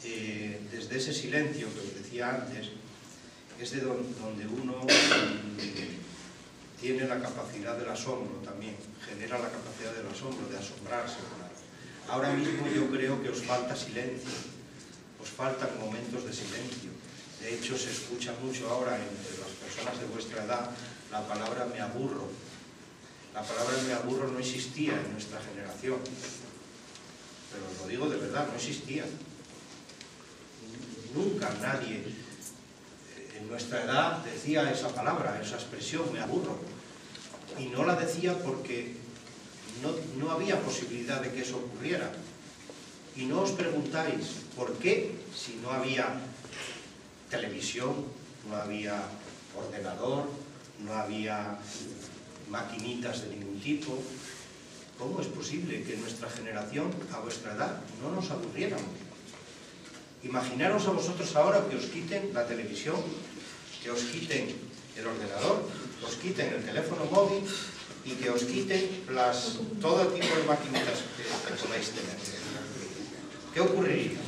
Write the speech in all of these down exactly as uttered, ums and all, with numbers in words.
eh, desde ese silencio que os decía antes, es de don, donde uno tiene la capacidad del asombro también, genera la capacidad del asombro, de asombrarse con algo. Ahora mismo yo creo que os falta silencio, os faltan momentos de silencio. De hecho, se escucha mucho ahora entre las personas de vuestra edad la palabra me aburro. La palabra me aburro no existía en nuestra generación, pero os lo digo de verdad, no existía. Nunca nadie en nuestra edad decía esa palabra, esa expresión, me aburro. Y no la decía porque no, no había posibilidad de que eso ocurriera. Y no os preguntáis por qué, si no había televisión, no había ordenador, no había maquinitas de ningún tipo. ¿Cómo es posible que nuestra generación, a vuestra edad, no nos aburriéramos? Imaginaros a vosotros ahora que os quiten la televisión, que os quiten el ordenador, os quiten el teléfono móvil y que os quiten las, todo tipo de maquinitas que, que podáis tener. ¿Qué ocurriría?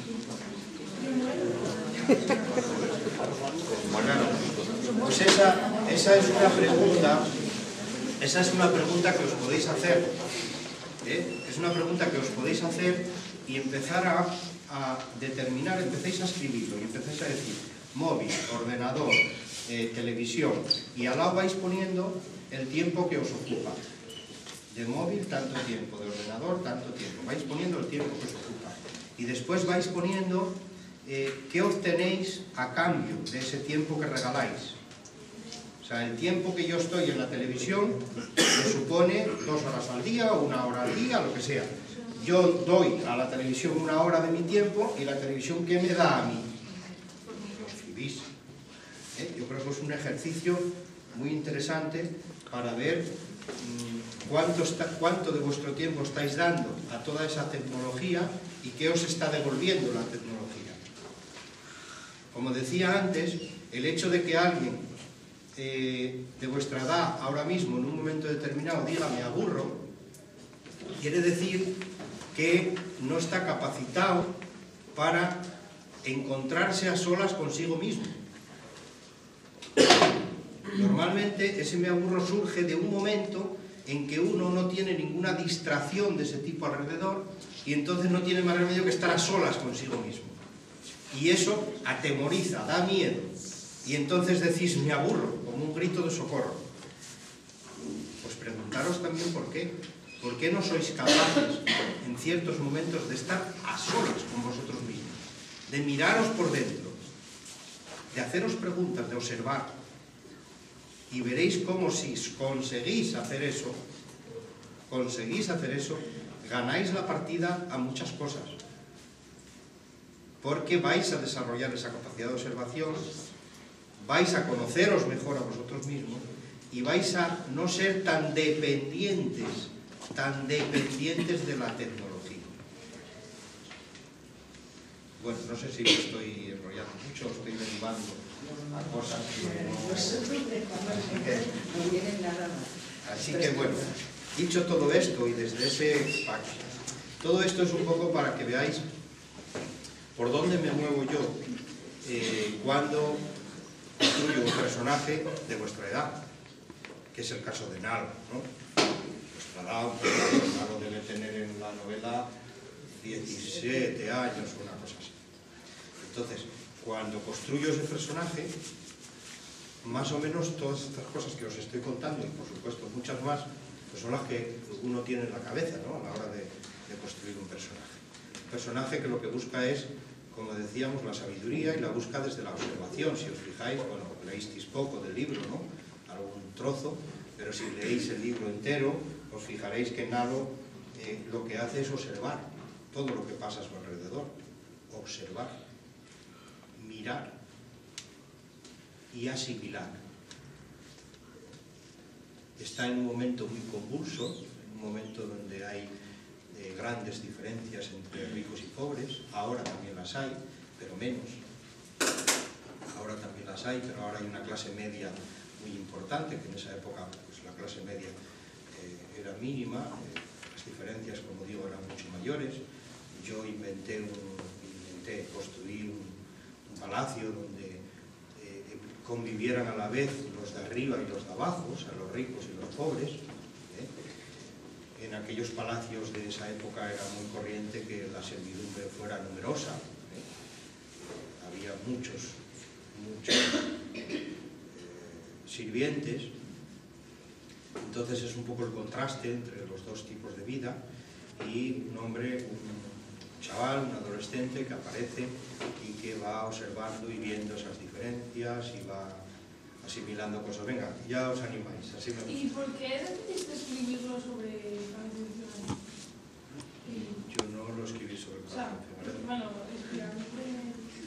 Bueno, pues esa, esa es una pregunta, esa es una pregunta que os podéis hacer, ¿eh? Es una pregunta que os podéis hacer y empezar a, a determinar, empecéis a escribirlo y empecéis a decir móvil, ordenador, eh, televisión, y al lado vais poniendo el tiempo que os ocupa. De móvil tanto tiempo, de ordenador tanto tiempo, vais poniendo el tiempo que os ocupa y después vais poniendo Eh, ¿qué obtenéis a cambio de ese tiempo que regaláis? O sea, el tiempo que yo estoy en la televisión me supone dos horas al día o una hora al día, lo que sea. Yo doy a la televisión una hora de mi tiempo y la televisión, ¿qué me da a mí? Lo escribís. ¿Eh? Yo creo que es un ejercicio muy interesante para ver mmm, cuánto, está, cuánto de vuestro tiempo estáis dando a toda esa tecnología y qué os está devolviendo la tecnología. Como decía antes, el hecho de que alguien eh, de vuestra edad, ahora mismo, en un momento determinado, diga me aburro, quiere decir que no está capacitado para encontrarse a solas consigo mismo. Normalmente ese me aburro surge de un momento en que uno no tiene ninguna distracción de ese tipo alrededor y entonces no tiene más remedio que estar a solas consigo mismo. Y eso atemoriza, da miedo. Y entonces decís, me aburro, como un grito de socorro. Pues preguntaros también por qué. ¿Por qué no sois capaces en ciertos momentos de estar a solas con vosotros mismos? De miraros por dentro, de haceros preguntas, de observar. Y veréis cómo si conseguís hacer eso, conseguís hacer eso, ganáis la partida a muchas cosas. Porque vais a desarrollar esa capacidad de observación, vais a conoceros mejor a vosotros mismos y vais a no ser tan dependientes, tan dependientes de la tecnología. Bueno, no sé si me estoy enrollando mucho, estoy derivando a cosas que no... Así que, así que bueno, dicho todo esto y desde ese pacto, todo esto es un poco para que veáis ¿por dónde me muevo yo eh, cuando construyo un personaje de vuestra edad? Que es el caso de Nalo, ¿no? Vuestra edad, Nalo debe tener en la novela diecisiete años o una cosa así. Entonces, cuando construyo ese personaje, más o menos todas estas cosas que os estoy contando, y por supuesto muchas más, pues son las que uno tiene en la cabeza, ¿no? A la hora de, de construir un personaje. Un personaje que lo que busca es, como decíamos, la sabiduría y la busca desde la observación. Si os fijáis, bueno, leísteis poco del libro, ¿no? Algún trozo, pero si leéis el libro entero, os fijaréis que Nalo eh, lo que hace es observar todo lo que pasa a su alrededor. Observar, mirar y asimilar. Está en un momento muy convulso, en un momento donde hay Eh, grandes diferencias entre ricos y pobres. Ahora también las hay, pero menos. Ahora también las hay, pero ahora hay una clase media muy importante, que en esa época pues, la clase media eh, era mínima, eh, las diferencias, como digo, eran mucho mayores. Yo inventé, un, inventé construí palacio donde eh, convivieran a la vez los de arriba y los de abajo, o sea, los ricos y los pobres. ¿eh? En aquellos palacios de esa época era muy corriente que la servidumbre fuera numerosa. ¿eh? Había muchos, muchos eh, sirvientes. Entonces es un poco el contraste entre los dos tipos de vida, y un hombre, un chaval, un adolescente que aparece y que va observando y viendo esas diferencias y va asimilando cosas. Venga, ya os animáis, así me gusta. ¿Y por qué decidiste escribirlo sobre Palacio de Figaredo? Yo no lo escribí sobre el Palacio de Figaredo. Bueno, explícame.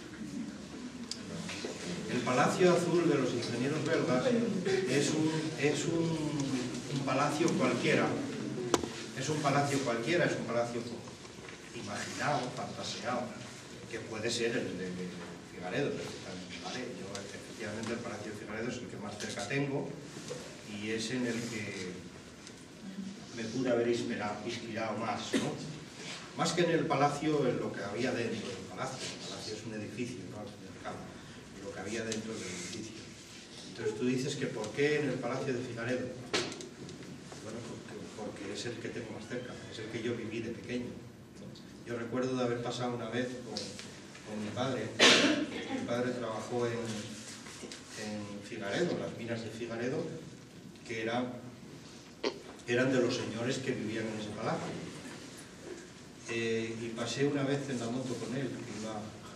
El Palacio Azul de los ingenieros belgas es un, es un, un palacio cualquiera. Es un palacio cualquiera, es un palacio imaginado, fantaseado, que puede ser el de Figaredo, perfectamente, ¿vale? Yo, efectivamente, el Palacio de Figaredo es el que más cerca tengo y es en el que me pude haber inspirado, inspirado más, ¿no? Más que en el palacio, en lo que había dentro del palacio. El palacio es un edificio, ¿no? Al fin y al cabo, lo que había dentro del edificio. Entonces tú dices que ¿por qué en el Palacio de Figaredo? Bueno, porque, porque es el que tengo más cerca, es el que yo viví de pequeño. Yo recuerdo de haber pasado una vez con, con mi padre. Mi padre trabajó en, en Figaredo, las minas de Figaredo, que era, eran de los señores que vivían en ese palacio. Eh, y pasé una vez en la moto con él, que iba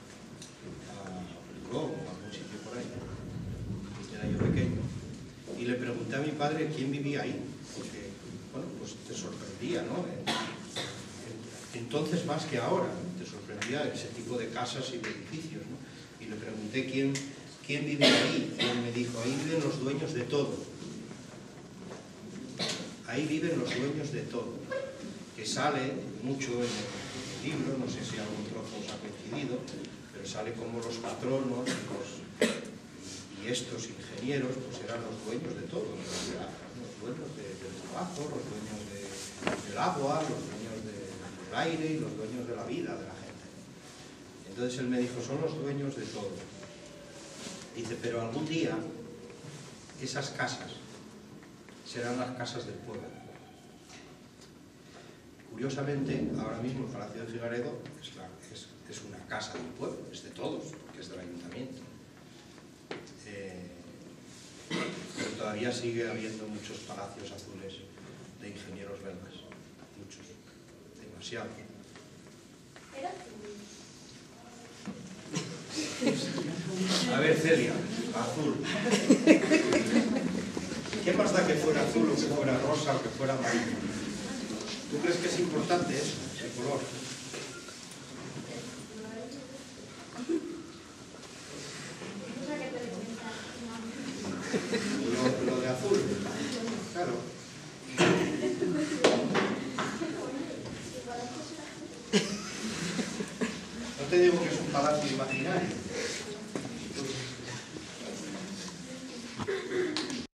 a Lugo, a algún sitio por ahí, era yo pequeño, y le pregunté a mi padre quién vivía ahí, porque, bueno, pues te sorprendía, ¿no? Entonces más que ahora, te sorprendía ese tipo de casas y de edificios, ¿no? Y le pregunté quién, quién vivía ahí, y él me dijo, ahí viven los dueños de todo. Ahí viven los dueños de todo, que sale mucho en el libro, no sé si algún trozo os ha coincidido, pero sale como los patronos y, los, y estos ingenieros pues eran los dueños de todo, los dueños de, del trabajo, los dueños de, del agua, los dueños de, del aire y los dueños de la vida de la gente. Entonces él me dijo, son los dueños de todo. Dice, pero algún día esas casas serán las casas del pueblo. Curiosamente, ahora mismo el Palacio de Figaredo es, la, es, es una casa del pueblo, es de todos, porque es del ayuntamiento. Eh, pero todavía sigue habiendo muchos palacios azules de ingenieros belgas, muchos, demasiados. A ver, Celia, azul. ¿Qué más da que fuera azul o que fuera rosa o que fuera amarillo? ¿Tú crees que es importante eso, ese color? Lo, lo de azul, claro. No te digo que es un palacio imaginario.